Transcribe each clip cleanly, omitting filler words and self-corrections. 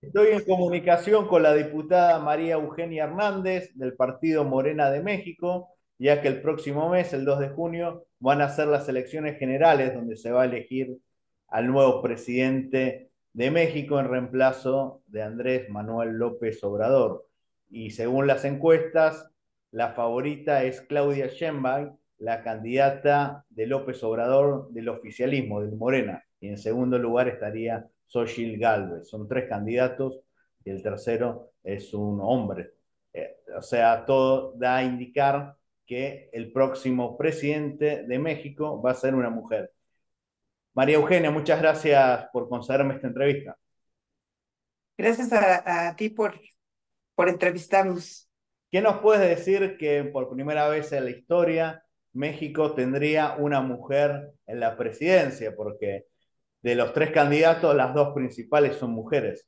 Estoy en comunicación con la diputada María Eugenia Hernández del partido Morena de México, ya que el próximo mes, el 2 de junio, van a ser las elecciones generales donde se va a elegir al nuevo presidente de México en reemplazo de Andrés Manuel López Obrador. Y según las encuestas, la favorita es Claudia Sheinbaum, la candidata de López Obrador del oficialismo, del Morena. Y en segundo lugar estaría Xochitl Gálvez. Son tres candidatos y el tercero es un hombre. O sea, todo da a indicar que el próximo presidente de México va a ser una mujer. María Eugenia, muchas gracias por concederme esta entrevista. Gracias a ti por entrevistarnos. ¿Qué nos puedes decir que por primera vez en la historia México tendría una mujer en la presidencia? Porque de los tres candidatos, las dos principales son mujeres.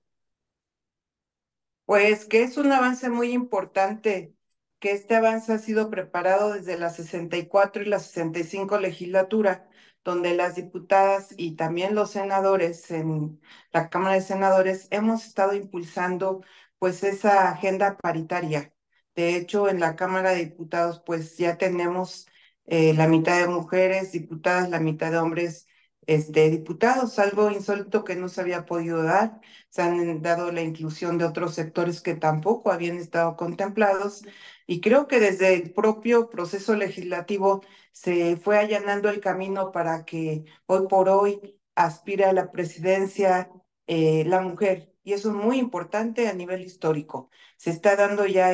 Pues que es un avance muy importante, que este avance ha sido preparado desde la 64 y la 65 legislatura, donde las diputadas y también los senadores en la Cámara de Senadores hemos estado impulsando pues esa agenda paritaria. De hecho, en la Cámara de Diputados pues ya tenemos la mitad de mujeres diputadas, la mitad de hombres diputados, algo insólito que no se había podido dar. Se han dado la inclusión de otros sectores que tampoco habían estado contemplados y creo que desde el propio proceso legislativo se fue allanando el camino para que hoy por hoy aspire a la presidencia la mujer. Y eso es muy importante a nivel histórico. Se está dando ya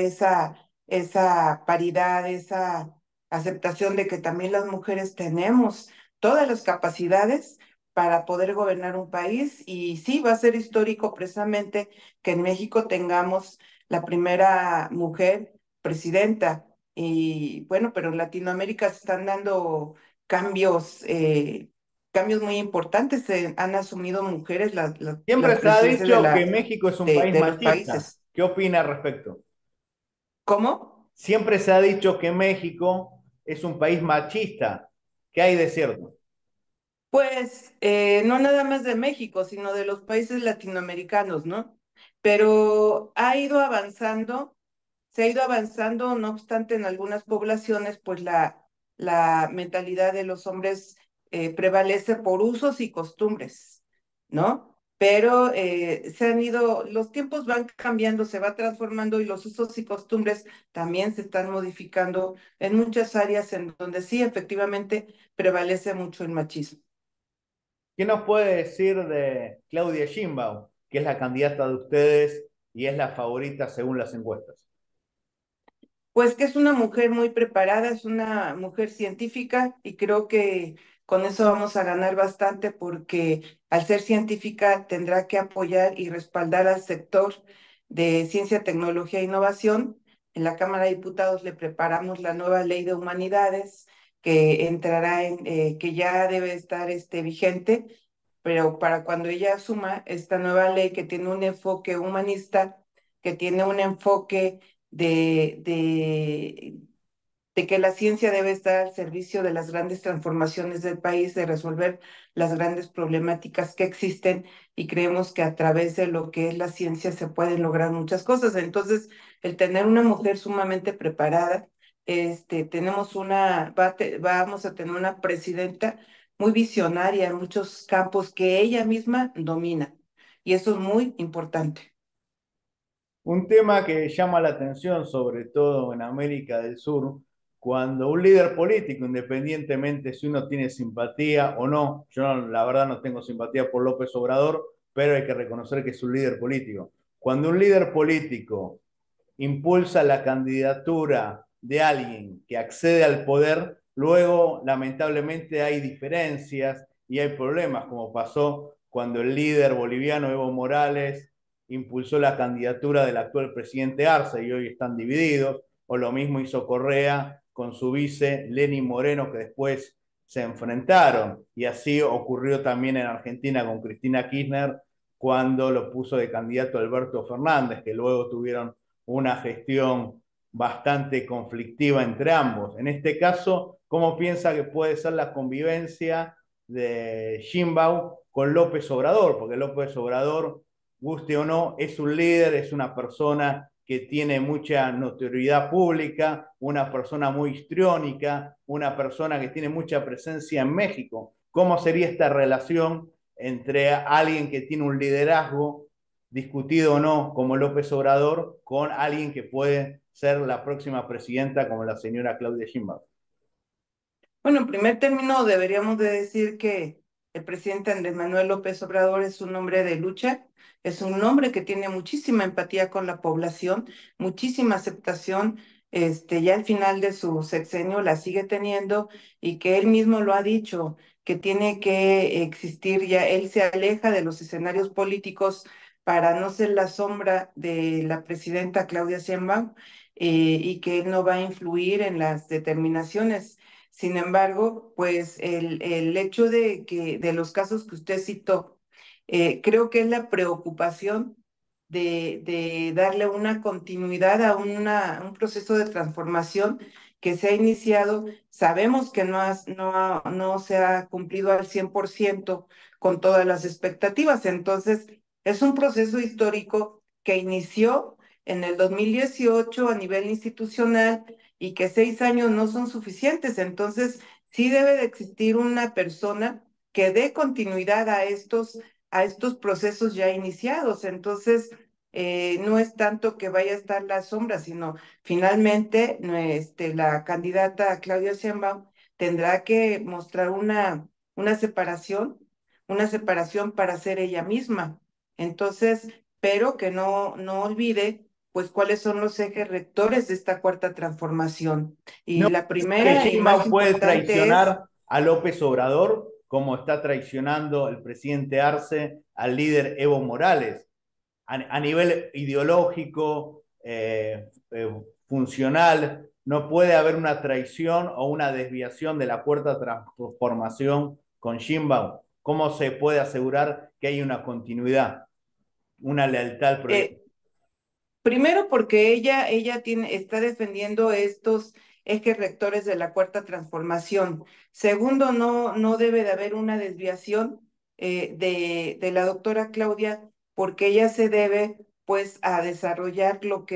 esa paridad, esa aceptación de que también las mujeres tenemos todas las capacidades para poder gobernar un país y sí, va a ser histórico precisamente que en México tengamos la primera mujer presidenta. Y bueno, pero en Latinoamérica se están dando cambios, cambios muy importantes. Se han asumido mujeres las Siempre se ha presidencias dicho que México es un país de los machista. países. ¿Qué opina al respecto? ¿Cómo? Siempre se ha dicho que México es un país machista. ¿Qué hay de cierto? Pues no nada más de México, sino de los países latinoamericanos, ¿no? Pero ha ido avanzando, se ha ido avanzando, no obstante, en algunas poblaciones, pues la mentalidad de los hombres prevalece por usos y costumbres, ¿no? Pero se han ido, los tiempos van cambiando, se va transformando y los usos y costumbres también se están modificando en muchas áreas en donde sí, efectivamente, prevalece mucho el machismo. ¿Qué nos puede decir de Claudia Sheinbaum, que es la candidata de ustedes y es la favorita según las encuestas? Pues que es una mujer muy preparada, es una mujer científica y creo que con eso vamos a ganar bastante porque al ser científica tendrá que apoyar y respaldar al sector de ciencia, tecnología e innovación. En la Cámara de Diputados le preparamos la nueva ley de humanidades que entrará que ya debe estar vigente, pero para cuando ella asuma esta nueva ley que tiene un enfoque humanista, que tiene un enfoque de, de, de que la ciencia debe estar al servicio de las grandes transformaciones del país, de resolver las grandes problemáticas que existen y creemos que a través de lo que es la ciencia se pueden lograr muchas cosas. Entonces, el tener una mujer sumamente preparada, tenemos vamos a tener una presidenta muy visionaria en muchos campos que ella misma domina y eso es muy importante. Un tema que llama la atención, sobre todo en América del Sur, cuando un líder político, independientemente si uno tiene simpatía o no, yo la verdad no tengo simpatía por López Obrador, pero hay que reconocer que es un líder político. Cuando un líder político impulsa la candidatura de alguien que accede al poder, luego lamentablemente hay diferencias y hay problemas, como pasó cuando el líder boliviano Evo Morales impulsó la candidatura del actual presidente Arce y hoy están divididos, o lo mismo hizo Correa con su vice Lenín Moreno, que después se enfrentaron, y así ocurrió también en Argentina con Cristina Kirchner cuando lo puso de candidato Alberto Fernández, que luego tuvieron una gestión bastante conflictiva entre ambos. En este caso, ¿cómo piensa que puede ser la convivencia de Sheinbaum con López Obrador? Porque López Obrador guste o no, es un líder, es una persona que tiene mucha notoriedad pública, una persona muy histriónica, una persona que tiene mucha presencia en México. ¿Cómo sería esta relación entre alguien que tiene un liderazgo, discutido o no, como López Obrador, con alguien que puede ser la próxima presidenta como la señora Claudia Sheinbaum? Bueno, en primer término, deberíamos de decir que el presidente Andrés Manuel López Obrador es un hombre de lucha, es un hombre que tiene muchísima empatía con la población, muchísima aceptación, ya al final de su sexenio la sigue teniendo y que él mismo lo ha dicho, que tiene que existir ya, él se aleja de los escenarios políticos para no ser la sombra de la presidenta Claudia Sheinbaum, y que él no va a influir en las determinaciones. Sin embargo, pues el hecho de que de los casos que usted citó, creo que es la preocupación de darle una continuidad a un proceso de transformación que se ha iniciado. Sabemos que no se ha cumplido al 100% con todas las expectativas. Entonces, es un proceso histórico que inició en el 2018 a nivel institucional y que 6 años no son suficientes. Entonces, sí debe de existir una persona que dé continuidad a estos procesos ya iniciados. Entonces, no es tanto que vaya a estar la sombra, sino finalmente la candidata Claudia Sheinbaum tendrá que mostrar una una separación para ser ella misma. Entonces, pero que no olvide pues cuáles son los ejes rectores de esta cuarta transformación. Y ¿No la piensa que primera y más Sheinbaum puede importante es, traicionar a López Obrador como está traicionando el presidente Arce al líder Evo Morales? A nivel ideológico, funcional, no puede haber una traición o una desviación de la cuarta transformación con Sheinbaum. ¿Cómo se puede asegurar que hay una continuidad, una lealtad al proyecto? eh, primero porque ella está defendiendo estos ejes rectores de la cuarta transformación. Segundo, no debe de haber una desviación de la doctora Claudia, porque ella se debe pues a desarrollar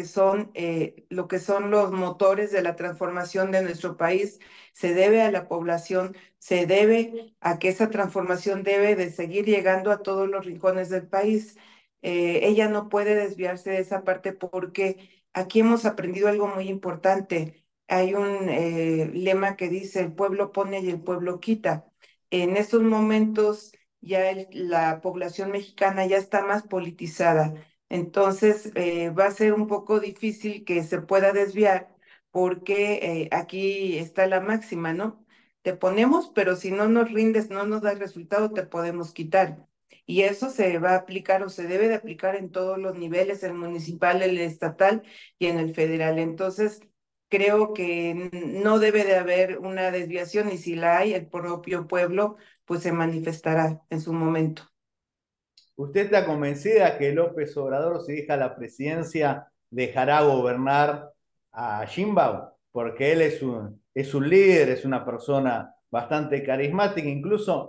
lo que son los motores de la transformación de nuestro país, se debe a la población, se debe a que esa transformación debe de seguir llegando a todos los rincones del país. Ella no puede desviarse de esa parte porque aquí hemos aprendido algo muy importante. Hay un lema que dice, el pueblo pone y el pueblo quita. En estos momentos ya la población mexicana ya está más politizada. Entonces va a ser un poco difícil que se pueda desviar porque aquí está la máxima, ¿no? Te ponemos, pero si no nos rindes, no nos da el resultado, te podemos quitar. Y eso se va a aplicar o se debe de aplicar en todos los niveles, el municipal, el estatal y en el federal. Entonces, creo que no debe de haber una desviación y si la hay, el propio pueblo pues se manifestará en su momento. ¿Usted está convencida que López Obrador, si deja la presidencia, dejará gobernar a Sheinbaum? Porque él es un líder, es una persona bastante carismática, incluso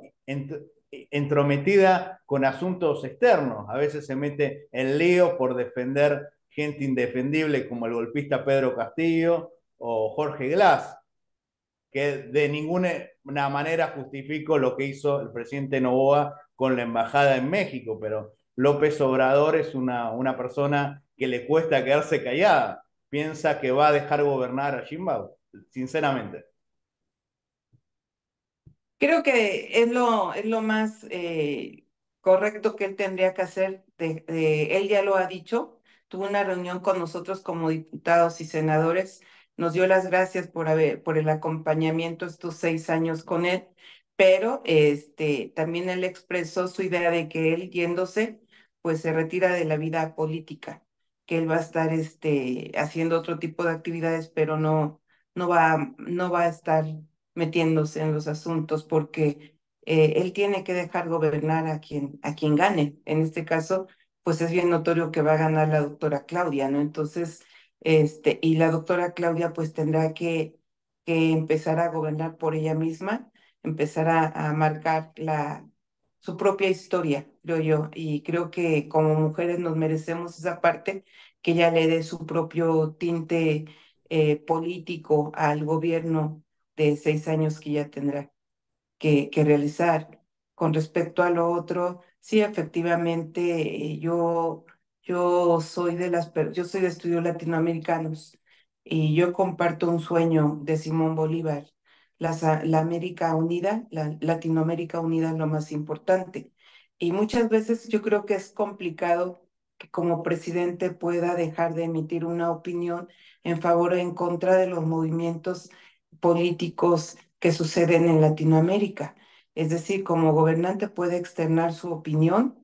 entrometida con asuntos externos. A veces se mete en lío por defender gente indefendible como el golpista Pedro Castillo o Jorge Glass, que de ninguna manera justifico lo que hizo el presidente Noboa con la embajada en México, pero López Obrador es una persona que le cuesta quedarse callada. Piensa que va a dejar gobernar a Sheinbaum, sinceramente. Creo que es lo más correcto que él tendría que hacer. Él ya lo ha dicho, tuvo una reunión con nosotros como diputados y senadores, nos dio las gracias por el acompañamiento estos 6 años con él, pero también él expresó su idea de que él yéndose, pues se retira de la vida política, que él va a estar haciendo otro tipo de actividades, pero no va a estar metiéndose en los asuntos porque él tiene que dejar gobernar a quien gane. En este caso, pues es bien notorio que va a ganar la doctora Claudia, ¿no? Entonces, y la doctora Claudia pues tendrá que empezar a gobernar por ella misma, empezar a marcar su propia historia, creo yo, y creo que como mujeres nos merecemos esa parte que ella le dé su propio tinte político al gobierno de 6 años que ya tendrá que realizar. Con respecto a lo otro, sí, efectivamente, yo soy yo soy de estudios latinoamericanos y yo comparto un sueño de Simón Bolívar. La América Unida, la Latinoamérica Unida es lo más importante. Y muchas veces yo creo que es complicado que como presidente pueda dejar de emitir una opinión en favor o en contra de los movimientos políticos que suceden en Latinoamérica. Es decir, como gobernante puede externar su opinión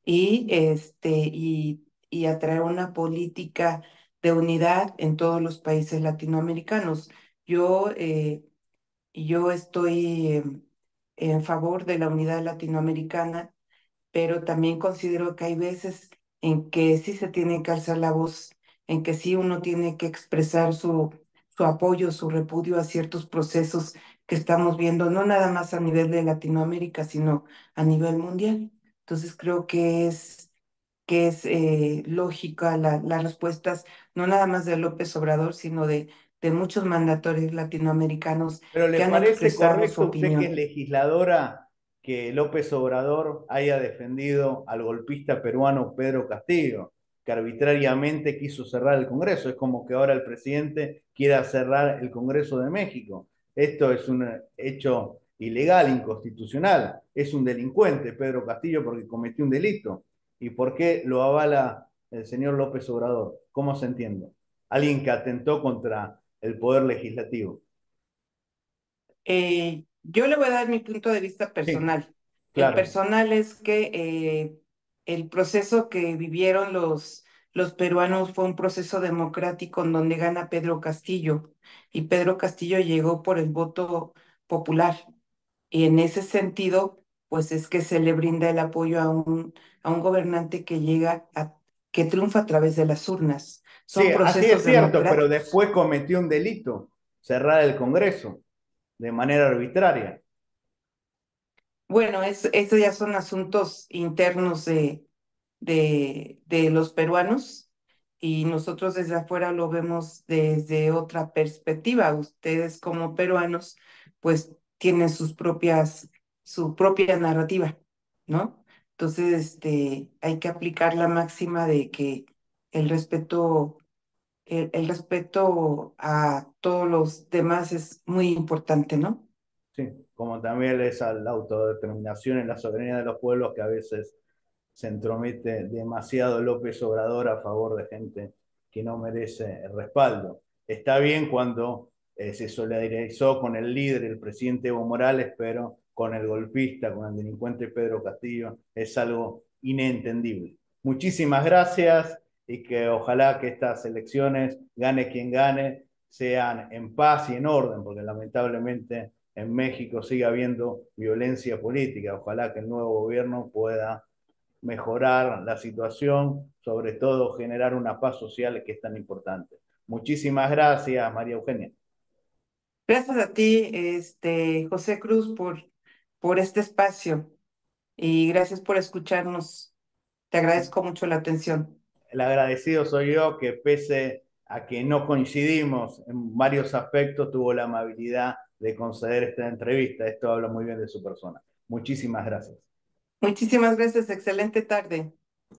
y atraer una política de unidad en todos los países latinoamericanos. Yo, eh, yo estoy en favor de la unidad latinoamericana, pero también considero que hay veces en que sí se tiene que alzar la voz, en que sí uno tiene que expresar su apoyo, su repudio a ciertos procesos que estamos viendo, no nada más a nivel de Latinoamérica, sino a nivel mundial. Entonces creo que es lógica las respuestas, no nada más de López Obrador, sino de muchos mandatarios latinoamericanos Pero ¿le que han parece expresado su correcto a usted que es opinión. legisladora que López Obrador haya defendido al golpista peruano Pedro Castillo, que arbitrariamente quiso cerrar el Congreso? Es como que ahora el presidente quiera cerrar el Congreso de México. Esto es un hecho ilegal, inconstitucional. Es un delincuente Pedro Castillo porque cometió un delito. ¿Y por qué lo avala el señor López Obrador? ¿Cómo se entiende? Alguien que atentó contra el poder legislativo. Yo le voy a dar mi punto de vista Sí, personal. El claro. personal es que el proceso que vivieron los peruanos fue un proceso democrático en donde gana Pedro Castillo y Pedro Castillo llegó por el voto popular y en ese sentido, pues es que se le brinda el apoyo a un gobernante que triunfa a través de las urnas. Sí, Son así es procesos cierto, pero democráticos. después cometió un delito, cerrar el Congreso de manera arbitraria. Bueno, eso ya son asuntos internos de los peruanos y nosotros desde afuera lo vemos desde otra perspectiva. Ustedes como peruanos, pues tienen su propia narrativa, ¿no? Entonces, hay que aplicar la máxima de que el respeto, el respeto a todos los demás es muy importante, ¿no? Sí, como también es a la autodeterminación y la soberanía de los pueblos que a veces se entromete demasiado López Obrador a favor de gente que no merece el respaldo. Está bien cuando se solidarizó con el líder, el presidente Evo Morales, pero con el golpista, con el delincuente Pedro Castillo, es algo inentendible. Muchísimas gracias y que ojalá que estas elecciones, gane quien gane, sean en paz y en orden, porque lamentablemente en México sigue habiendo violencia política. Ojalá que el nuevo gobierno pueda mejorar la situación, sobre todo generar una paz social que es tan importante. Muchísimas gracias, María Eugenia. Gracias a ti, José Cruz, por este espacio y gracias por escucharnos. Te agradezco mucho la atención. El agradecido soy yo que pese a que no coincidimos en varios aspectos, tuvo la amabilidad de conceder esta entrevista. Esto habla muy bien de su persona. Muchísimas gracias. Muchísimas gracias. Excelente tarde.